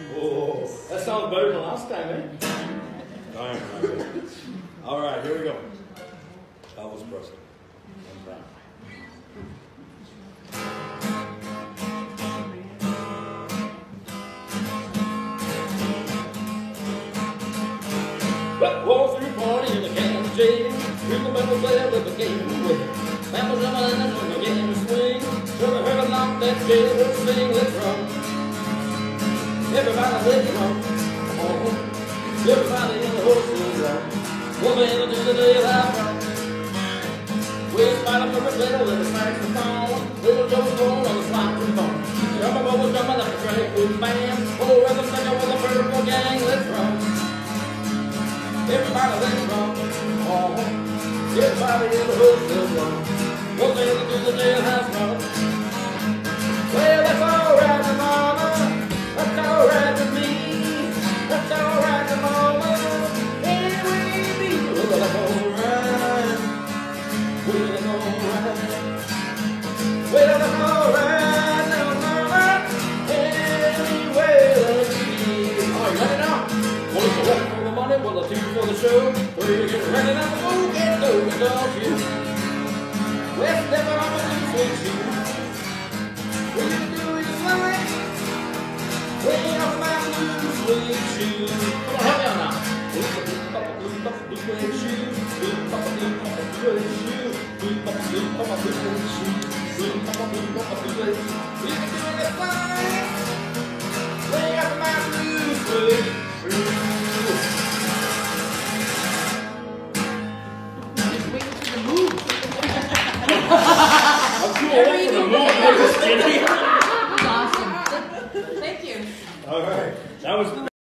Oh, that sounds better than last time, eh? Darn, all right, here we go. Elvis Presley. Walk through party in the Kansas City. Through the metal cell with the game away. Mammals and my when the game swing. Till the heard knock that jail will sing. Let's run. Everybody let's run. Come on. Everybody in the horse will run. We'll into the daylight run. We'll fight up every pedal that the saxophone. Little Joe's going on the slide phone. Drummer boy was drumming like a track with band. Oh, rhythm singer with a purple gang. Let's run. Everybody let's run. Oh, everybody in the hood will run. We'll sail into the jailhouse run. Well, that's alright, mama. That's alright with me. That's alright, mama. Anyway, be. Well, that's alright. Well, that's alright. Well, that's alright, now, mama. Anyway, let's be. All right, ready now? One for one for the money, one or two for the show. Three to get ready now. Oh, get those, don't you? Well, step on my blue suede shoe. What you do is fly. Way off my blue suede shoe. Come on, help me out now. Blue suede shoe. Blue suede shoe. Blue suede shoe. Blue suede shoe. You can do it fine. Way off my blue suede shoe. I'm too old for the move, skinny. That was awesome. Thank you. All right. That was